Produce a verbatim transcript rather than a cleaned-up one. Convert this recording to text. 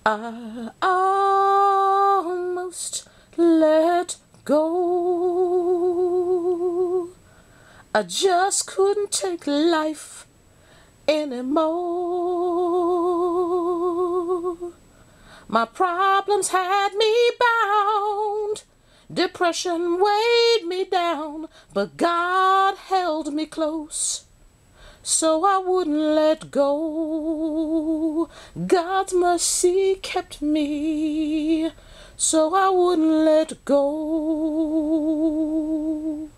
I almost let go. I just couldn't take life anymore. My problems had me bound. Depression weighed me down, but God held me close, so I wouldn't let go. God's mercy kept me, so I wouldn't let go.